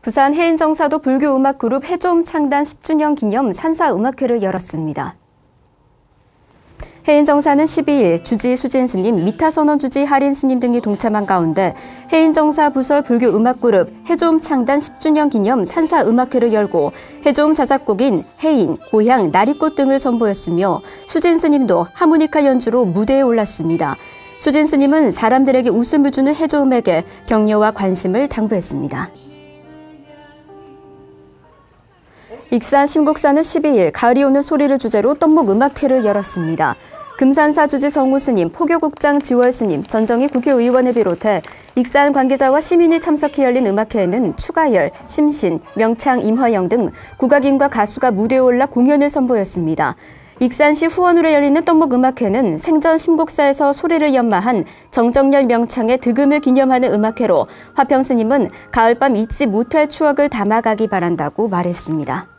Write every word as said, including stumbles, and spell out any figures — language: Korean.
부산 해인정사도 불교음악그룹 해좀 창단 십 주년 기념 산사음악회를 열었습니다. 해인정사는 십이일 주지 수진 스님, 미타선원 주지 하린 스님 등이 동참한 가운데 해인정사 부설 불교음악그룹 해좀 창단 십 주년 기념 산사음악회를 열고 해좀 자작곡인 해인, 고향, 나리꽃 등을 선보였으며 수진 스님도 하모니카 연주로 무대에 올랐습니다. 수진 스님은 사람들에게 웃음을 주는 해좀에게 격려와 관심을 당부했습니다. 익산 신곡사는 십이일 가을이 오는 소리를 주제로 떡목 음악회를 열었습니다. 금산사 주지 성우 스님, 포교국장 지월 스님, 전정희 국회의원을 비롯해 익산 관계자와 시민이 참석해 열린 음악회에는 추가열, 심신, 명창, 임화영 등 국악인과 가수가 무대에 올라 공연을 선보였습니다. 익산시 후원으로 열리는 떡목 음악회는 생전 신곡사에서 소리를 연마한 정정열 명창의 득음을 기념하는 음악회로 화평 스님은 가을밤 잊지 못할 추억을 담아가기 바란다고 말했습니다.